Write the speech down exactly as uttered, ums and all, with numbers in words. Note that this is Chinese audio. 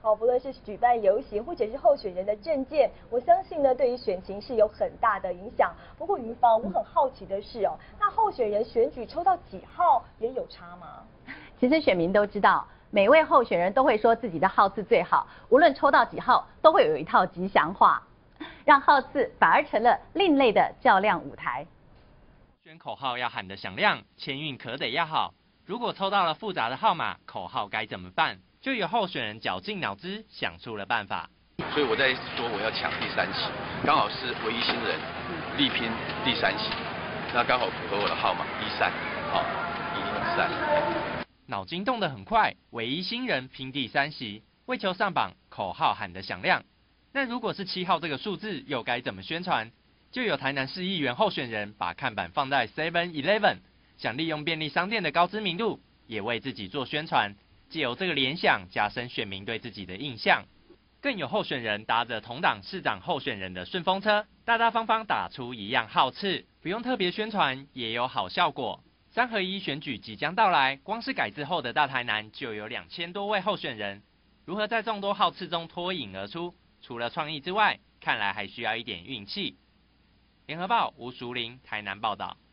好，不论是举办游行或者是候选人的政见，我相信呢，对于选情是有很大的影响。不过云芳，我很好奇的是哦，那候选人选举抽到几号也有差吗？ 其实选民都知道，每位候选人都会说自己的号次最好，无论抽到几号，都会有一套吉祥话，让号次反而成了另类的较量舞台。 选口号要喊得响亮，签运可得要好。如果抽到了复杂的号码，口号该怎么办？就有候选人绞尽脑汁想出了办法。 所以我在说我要抢第三席，刚好是唯一新人力拼第三席，那刚好符合我的号码一三，好一三。 脑筋动得很快，唯一新人拼第三席，为求上榜，口号喊得响亮。那如果是七号这个数字，又该怎么宣传？就有台南市议员候选人把看板放在 seven eleven， 想利用便利商店的高知名度，也为自己做宣传，借由这个联想加深选民对自己的印象。更有候选人搭着同党市长候选人的顺风车，大大方方打出一样号次，不用特别宣传，也有好效果。三合一选举即将到来，光是改制后的大台南就有两千多位候选人，如何在众多号次中脱颖而出？除了创意之外，看来还需要一点运气。联合报吴淑玲台南报道。